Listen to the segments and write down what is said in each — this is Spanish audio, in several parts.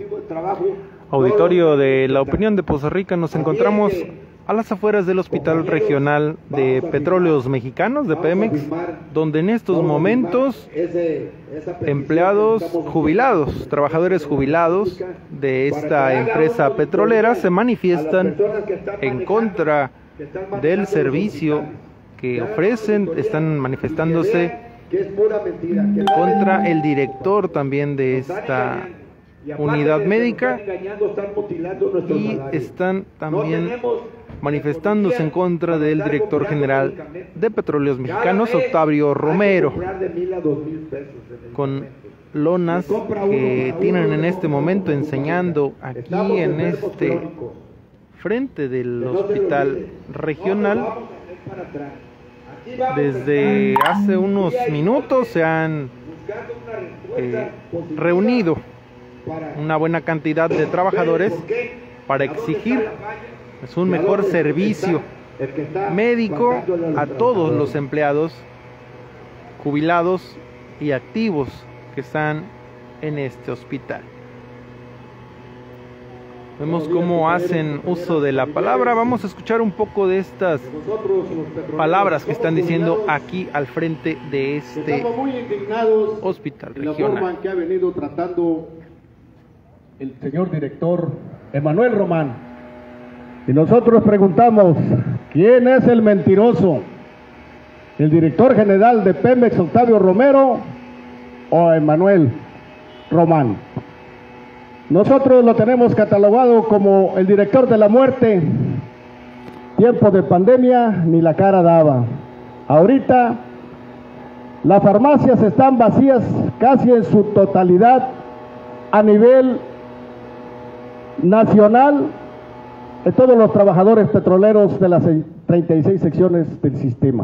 Auditorio de La Opinión de Poza Rica, nos encontramos a las afueras del Hospital Regional de Petróleos Mexicanos de Pemex, donde en estos momentos empleados jubilados, trabajadores jubilados de esta empresa petrolera se manifiestan en contra del servicio que ofrecen, están manifestándose contra el director también de esta unidad médica y están también manifestándose en contra del director general de Petróleos Mexicanos, Octavio Romero, con lonas que tienen en este momento enseñando aquí en este frente del hospital regional. Desde hace unos minutos se han reunido una buena cantidad de trabajadores para exigir un mejor servicio médico a todos los empleados jubilados y activos que están en este hospital. Vemos cómo hacen uso de la palabra. Vamos a escuchar un poco de estas palabras que están diciendo aquí al frente de este hospital regional. La forma en que ha venido tratando el señor director Emanuel Román. Y nosotros preguntamos, ¿quién es el mentiroso? ¿El director general de Pemex, Octavio Romero, o Emanuel Román? Nosotros lo tenemos catalogado como el director de la muerte. Tiempo de pandemia, ni la cara daba. Ahorita las farmacias están vacías casi en su totalidad a nivel nacional de todos los trabajadores petroleros de las 36 secciones del sistema.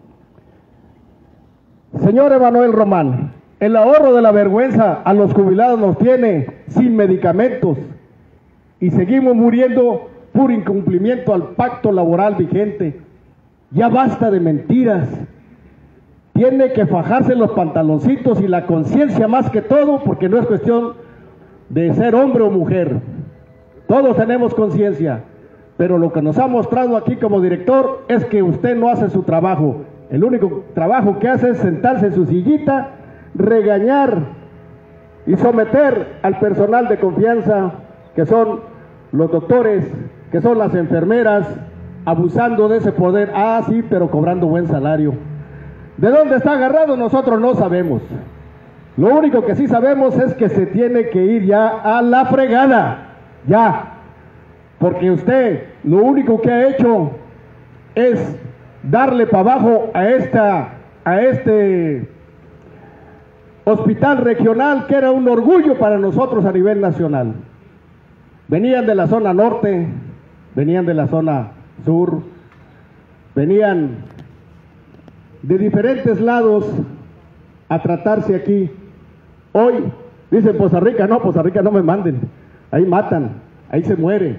Señor Emanuel Román, el ahorro de la vergüenza a los jubilados nos tiene sin medicamentos y seguimos muriendo por incumplimiento al pacto laboral vigente. Ya basta de mentiras. Tiene que fajarse los pantaloncitos y la conciencia más que todo, porque no es cuestión de ser hombre o mujer. Todos tenemos conciencia, pero lo que nos ha mostrado aquí como director es que usted no hace su trabajo. El único trabajo que hace es sentarse en su sillita, regañar y someter al personal de confianza, que son los doctores, que son las enfermeras, abusando de ese poder. Ah, sí, pero cobrando buen salario. ¿De dónde está agarrado? Nosotros no sabemos. Lo único que sí sabemos es que se tiene que ir ya a la fregada, ya, porque usted lo único que ha hecho es darle para abajo a este hospital regional, que era un orgullo para nosotros a nivel nacional. Venían de la zona norte, venían de la zona sur, venían de diferentes lados a tratarse aquí. Hoy dicen Poza Rica no me manden, ahí matan, ahí se muere.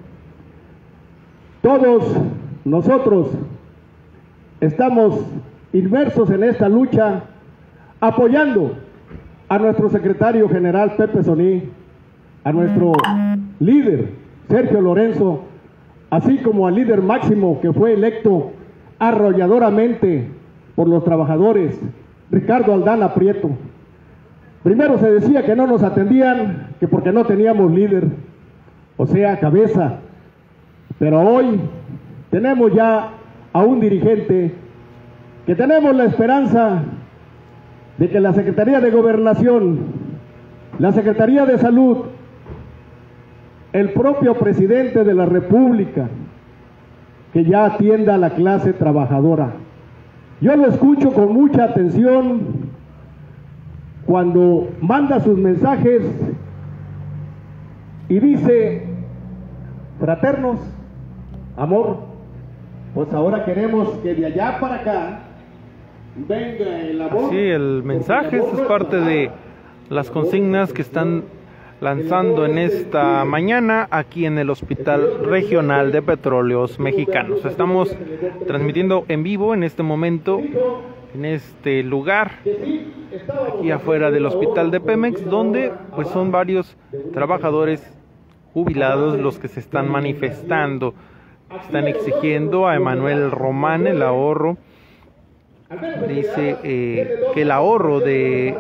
Todos nosotros estamos inmersos en esta lucha, apoyando a nuestro secretario general Pepe Soní, a nuestro líder Sergio Lorenzo, así como al líder máximo que fue electo arrolladoramente por los trabajadores, Ricardo Aldana Prieto. Primero se decía que no nos atendían, que porque no teníamos líder, o sea, cabeza, pero hoy tenemos ya a un dirigente que tenemos la esperanza de que la Secretaría de Gobernación, la Secretaría de Salud, el propio presidente de la República, que ya atienda a la clase trabajadora. Yo lo escucho con mucha atención cuando manda sus mensajes y dice: fraternos, amor, pues ahora queremos que de allá para acá venga el amor. Sí, el mensaje es parte de las consignas que están lanzando en esta mañana aquí en el Hospital Regional de Petróleos Mexicanos. Estamos transmitiendo en vivo en este momento en este lugar, aquí afuera del hospital de Pemex, donde pues son varios trabajadores jubilados los que se están manifestando. Están exigiendo a Emanuel Román el ahorro. Dice que el ahorro de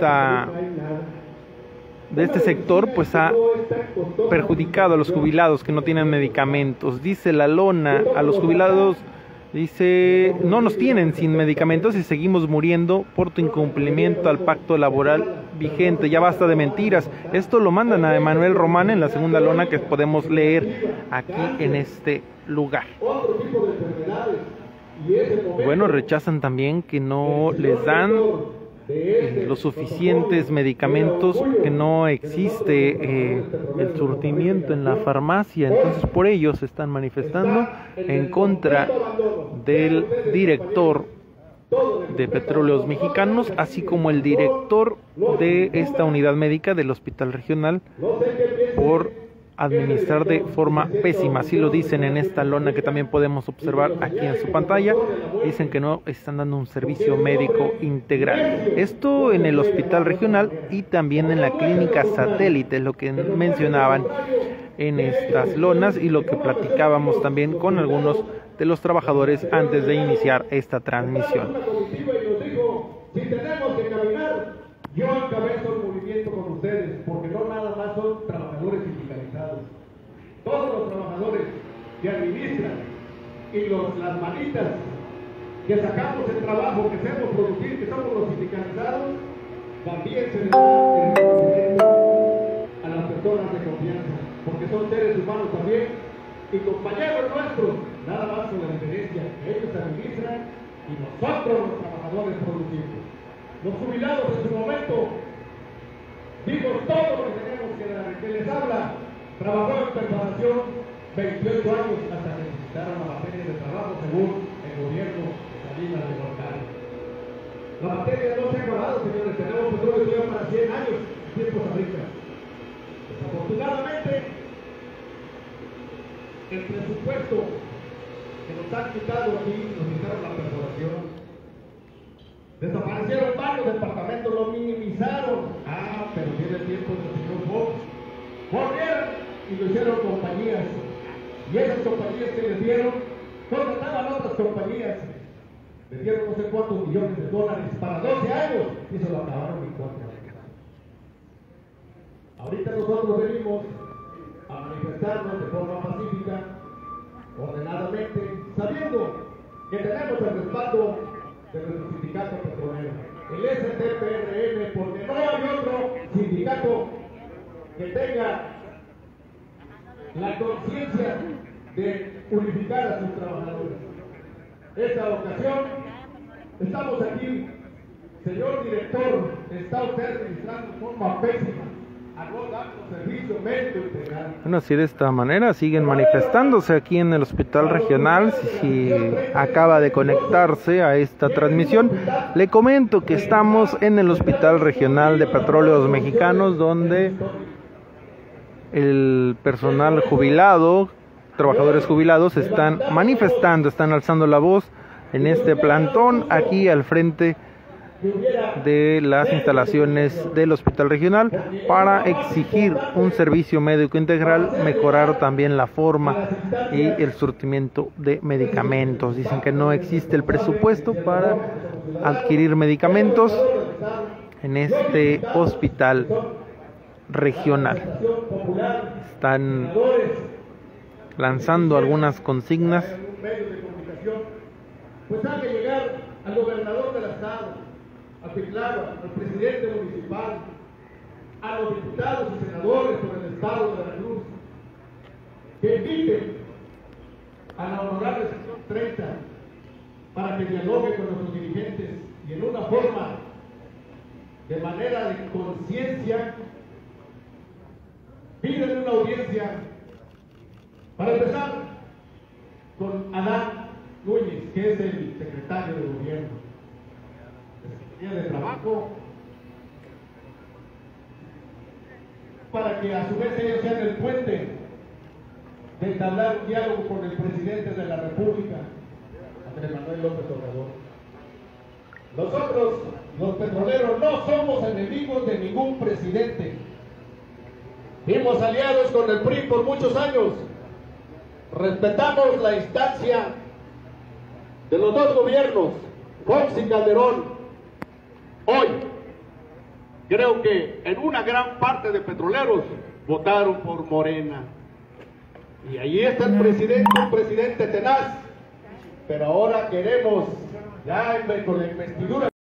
este sector pues ha perjudicado a los jubilados que no tienen medicamentos. Dice la lona, a los jubilados, dice, no nos tienen sin medicamentos y seguimos muriendo por tu incumplimiento al pacto laboral vigente. Ya basta de mentiras. Esto lo mandan a Emanuel Román en la segunda lona que podemos leer aquí en este lugar. Bueno, rechazan también que no les dan los suficientes medicamentos, que no existe el surtimiento en la farmacia. Entonces por ello se están manifestando en contra del director de Petróleos Mexicanos, así como el director de esta unidad médica del hospital regional, por administrar de forma pésima. Así lo dicen en esta lona que también podemos observar aquí en su pantalla. Dicen que no están dando un servicio médico integral. Esto en el hospital regional y también en la clínica satélite, lo que mencionaban en estas lonas y lo que platicábamos también con algunos de los trabajadores antes de iniciar esta transmisión. Si tenemos que caminar, yo encabezo el movimiento con ustedes, porque no nada más son trabajadores sindicalizados. Todos los trabajadores que administran y las manitas que sacamos el trabajo, que hacemos producir, que somos los sindicalizados, también se les da el reconocimiento a las personas de confianza, porque son seres humanos también y compañeros nuestros, nada más con la diferencia que ellos administran y nosotros los trabajadores productivos. Los jubilados en su momento, dimos todo lo que tenemos que dar. El que les habla, trabajó en preparación 28 años hasta que necesitaron la materia de trabajo según el gobierno de Salinas de Gortari. La materia no se ha acabado, señores, tenemos petróleo todavía para 100 años en tiempos agrícolas. Desafortunadamente, el presupuesto que nos han quitado aquí, nos quitaron la perforación. Desaparecieron varios departamentos, lo minimizaron. Pero tiene tiempo del señor Fox. Volvieron y lo hicieron compañías. Y esas compañías que les dieron, contrataban otras compañías. Les dieron no sé cuántos millones de dólares para 12 años y se lo acabaron en 4 años. Ahorita nosotros venimos a manifestarnos de forma pacífica, ordenadamente, sabiendo que tenemos el respaldo de nuestro sindicato petrolero, el STPRM, porque no hay otro sindicato que tenga la conciencia de unificar a sus trabajadores. Esta ocasión estamos aquí, señor director, está usted administrando de forma pésima. Bueno, así de esta manera siguen manifestándose aquí en el hospital regional. Si acaba de conectarse a esta transmisión, le comento que estamos en el hospital regional de Petróleos Mexicanos, donde el personal jubilado, trabajadores jubilados, están manifestando, están alzando la voz en este plantón aquí al frente de las instalaciones del hospital regional para exigir un servicio médico integral, mejorar también la forma y el surtimiento de medicamentos. Dicen que no existe el presupuesto para adquirir medicamentos en este hospital regional. Están lanzando algunas consignas. Pues hay que llegar al gobernador del estado, a Teclava, al presidente municipal, a los diputados y senadores por el estado de Veracruz, que inviten a la honorable sección 30 para que dialogue con nuestros dirigentes y en una forma, de manera de conciencia, piden una audiencia para empezar con Adán Núñez, que es el secretario de gobierno de trabajo, para que a su vez ellos sean el puente de entablar un diálogo con el presidente de la República, Andrés Manuel López Obrador. Nosotros, los petroleros, no somos enemigos de ningún presidente. Fuimos aliados con el PRI por muchos años. Respetamos la instancia de los dos gobiernos, Fox y Calderón. Hoy, creo que en una gran parte de petroleros votaron por Morena. Y allí está el presidente, un presidente tenaz. Pero ahora queremos, ya con la investidura